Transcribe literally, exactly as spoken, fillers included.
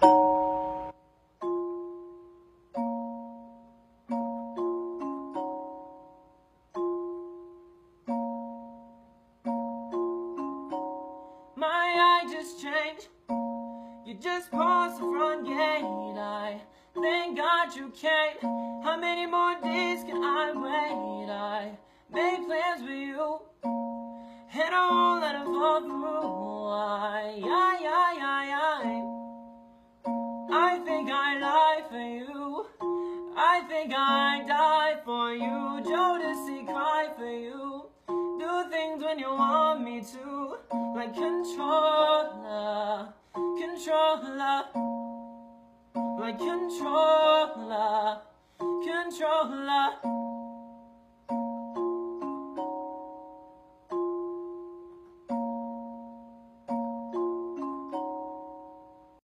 My eye just changed. You just paused the front gate. I thank God you came. How many more days can I wait? I made plans with you, and I won't let them fall through. I, I, I, I, I, I think I lie for you. I think I die for you. Jodeci cry for you. Do things when you want me to, like Controlla, Controlla, like Controlla, Controlla.